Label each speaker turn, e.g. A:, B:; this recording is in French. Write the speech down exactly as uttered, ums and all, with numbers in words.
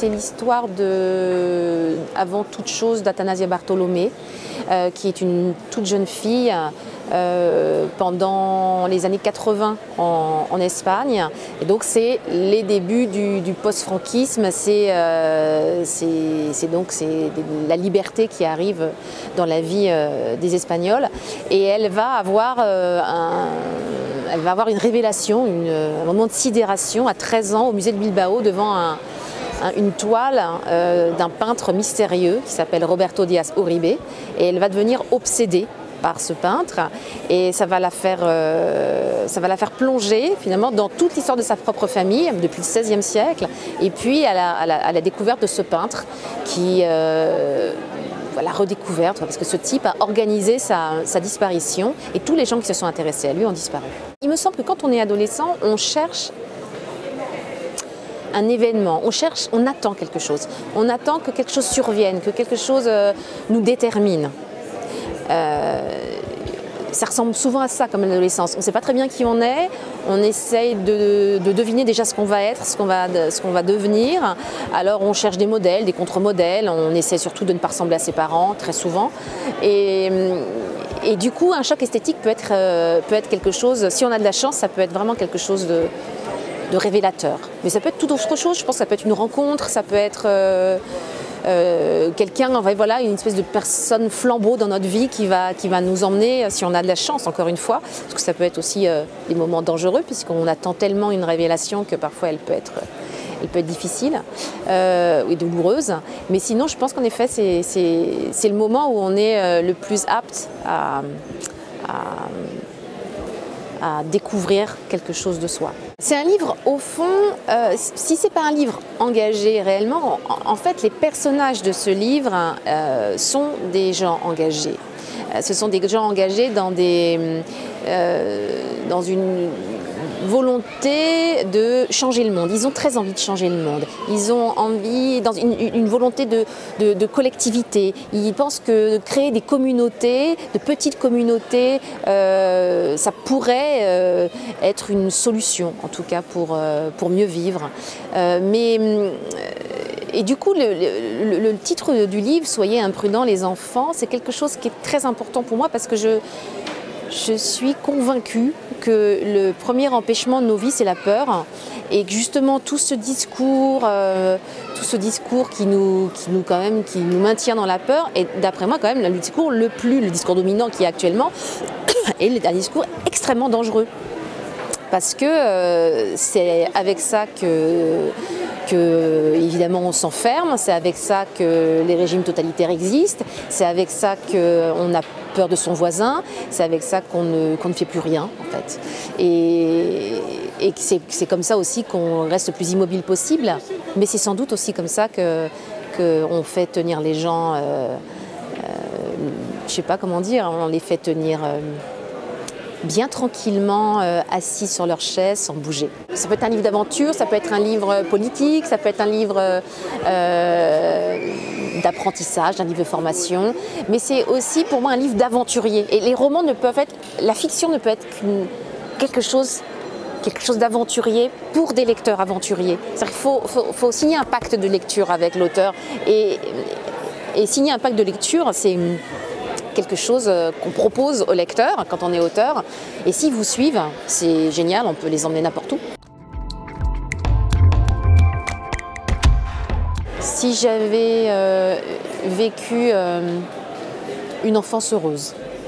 A: c'est l'histoire de, avant toute chose, d'Athanasia Bartolomé, euh, qui est une toute jeune fille euh, pendant les années quatre-vingt en, en Espagne. Et donc c'est les débuts du, du post-franquisme, c'est euh, donc c'est la liberté qui arrive dans la vie euh, des Espagnols. Et elle va avoir euh, un... Elle va avoir une révélation, une, un moment de sidération à treize ans au musée de Bilbao devant un, un, une toile euh, d'un peintre mystérieux qui s'appelle Roberto Díaz Uribe, et elle va devenir obsédée par ce peintre et ça va la faire, euh, ça va la faire plonger finalement dans toute l'histoire de sa propre famille depuis le seizième siècle et puis à la, à la, à la découverte de ce peintre qui... Euh, la redécouverte, parce que ce type a organisé sa, sa disparition et tous les gens qui se sont intéressés à lui ont disparu. Il me semble que quand on est adolescent, on cherche un événement, on cherche, on attend quelque chose. On attend que quelque chose survienne, que quelque chose euh, nous détermine. Euh, ça ressemble souvent à ça comme l'adolescence. On ne sait pas très bien qui on est, on essaye de, de deviner déjà ce qu'on va être, ce qu'on va, ce qu'on va devenir. Alors on cherche des modèles, des contre-modèles, on essaie surtout de ne pas ressembler à ses parents, très souvent. Et, et du coup, un choc esthétique peut être, euh, peut être quelque chose, si on a de la chance, ça peut être vraiment quelque chose de, de révélateur. Mais ça peut être tout autre chose, je pense que ça peut être une rencontre, ça peut être... Euh, Euh, quelqu'un, voilà, une espèce de personne flambeau dans notre vie qui va, qui va nous emmener, si on a de la chance, encore une fois, parce que ça peut être aussi euh, des moments dangereux, puisqu'on attend tellement une révélation que parfois elle peut être, elle peut être difficile euh, et douloureuse. Mais sinon, je pense qu'en effet, c'est le moment où on est euh, le plus apte à, à, à découvrir quelque chose de soi. C'est un livre, au fond, euh, si ce n'est pas un livre engagé réellement, en, en fait, les personnages de ce livre euh, sont des gens engagés. Euh, ce sont des gens engagés dans, des, euh, dans une volonté de changer le monde. Ils ont très envie de changer le monde. Ils ont envie, dans une, une volonté de, de, de collectivité. Ils pensent que créer des communautés, de petites communautés, euh, ça pourrait euh, être une solution, en tout cas pour, euh, pour mieux vivre. Euh, mais... Et du coup, le, le, le titre du livre, « Soyez imprudents les enfants », c'est quelque chose qui est très important pour moi parce que je, je suis convaincue que le premier empêchement de nos vies, c'est la peur. Et que justement, tout ce discours, euh, tout ce discours qui nous, qui, nous, quand même, qui nous maintient dans la peur, est d'après moi quand même le discours le plus, le discours dominant qui est actuellement, est un discours extrêmement dangereux. Parce que euh, c'est avec ça que, que évidemment, on s'enferme, c'est avec ça que les régimes totalitaires existent, c'est avec ça qu'on a peur de son voisin, c'est avec ça qu'on ne, qu'on ne fait plus rien, en fait. Et, et c'est comme ça aussi qu'on reste le plus immobile possible, mais c'est sans doute aussi comme ça que qu'on fait tenir les gens, euh, euh, je ne sais pas comment dire, on les fait tenir... Euh, bien tranquillement euh, assis sur leur chaise sans bouger. Ça peut être un livre d'aventure, ça peut être un livre politique, ça peut être un livre euh, d'apprentissage, un livre de formation, mais c'est aussi pour moi un livre d'aventurier. Et les romans ne peuvent être, la fiction ne peut être qu'une quelque chose, quelque chose d'aventurier pour des lecteurs aventuriers. C'est-à-dire qu'il faut, faut, faut signer un pacte de lecture avec l'auteur et, et signer un pacte de lecture, c'est quelque chose qu'on propose aux lecteurs quand on est auteur. Et s'ils vous suivent, c'est génial, on peut les emmener n'importe où. Si j'avais euh, vécu euh, une enfance heureuse,